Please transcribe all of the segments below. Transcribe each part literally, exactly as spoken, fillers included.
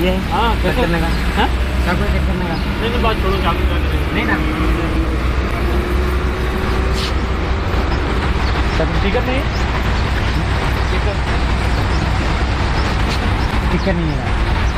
ये हाँ चेक करने का हाँ चाकू चेक करने का नहीं नहीं बात छोड़ो चाकू नहीं ना टिकट नहीं टिकट टिकट नहीं है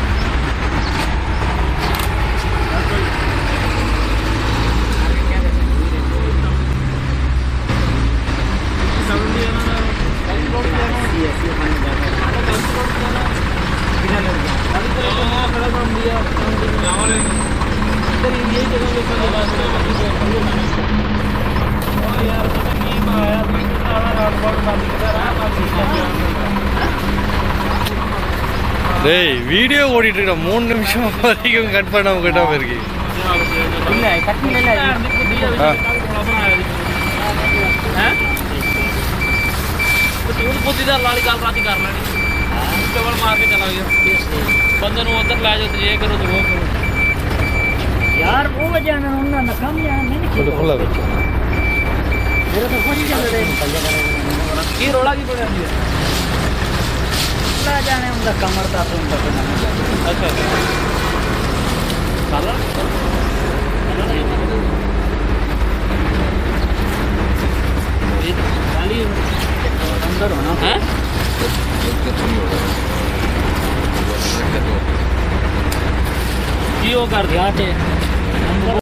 டேய் வீடியோ ஓடிட்டு இருக்க மூணு நிமிஷம் வரைக்கும் கட் பண்ணாம கட்டா போயிருக்கு இல்ல கட் பண்ணல हां तो तू खुद इधर लाली काल राती कर लेनी केवल मार के चला गया बंदे नु उधर ले जाओ तो ये करो तो वो करो यार वो वजह ना उन्ना ना कम यार नहीं तो खुला बच्चा मेरा तो कुछ चल रहा है ये रोला की पड़ रही है ला जाने उनका कमर था तो उनका अच्छा साला ये अंदर होना है ये वो कर दिया थे